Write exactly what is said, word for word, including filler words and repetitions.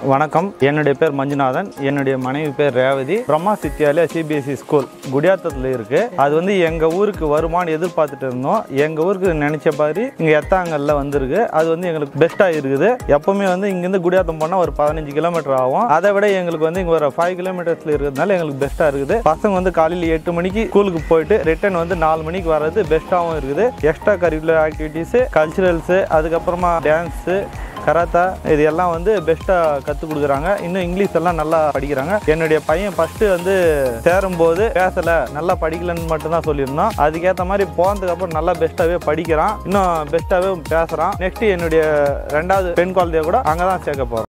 வணக்கம், என்னுடைய பேர் மஞ்சுநாதன். என்னுடைய மனைவி பேர் ரேவதி. பிரம்மா சித்தியாலயா சிபிஎஸ்இ ஸ்கூல் குடியாத்தத்தில் இருக்கு. அது வந்து எங்க ஊருக்கு வருமானு எதிர்பார்த்துட்டு இருந்தோம். எங்க ஊருக்கு நினைச்ச மாதிரி இங்க எத்தாங்கல்ல வந்திருக்கு. அது வந்து எங்களுக்கு பெஸ்டா இருக்குது. எப்பவுமே வந்து இங்கிருந்து குடியாத்தம் போனா ஒரு பதினஞ்சு கிலோமீட்டர் ஆகும். அதை விட எங்களுக்கு வந்து இங்க ஒரு ஃபைவ் கிலோமீட்டர்ஸ்ல இருக்கிறதுனால எங்களுக்கு பெஸ்டா இருக்குது. பசங்க வந்து காலையில் எட்டு மணிக்கு ஸ்கூலுக்கு போயிட்டு ரிட்டர்ன் வந்து நாலு மணிக்கு வர்றது பெஸ்ட்டாகவும் இருக்குது. எக்ஸ்ட்ரா கரிக்குலர் ஆக்டிவிட்டிஸ், கல்ச்சுரல்ஸு, அதுக்கப்புறமா டான்ஸு, கராத்தா, இது எல்லாம் வந்து பெஸ்ட்டாக கற்றுக் கொடுக்குறாங்க. இன்னும் இங்கிலீஷ் எல்லாம் நல்லா படிக்கிறாங்க. என்னுடைய பையன் ஃபஸ்ட்டு வந்து சேரும்போது பேசலை, நல்லா படிக்கலன்னு மட்டும்தான் சொல்லியிருந்தோம். அதுக்கேற்ற மாதிரி போனதுக்கப்புறம் நல்லா பெஸ்ட்டாகவே படிக்கிறான், இன்னும் பெஸ்ட்டாகவே பேசுகிறான். நெக்ஸ்ட்டு என்னுடைய ரெண்டாவது பெண் குழந்தைய கூட அங்கே தான் சேர்க்க போகிறோம்.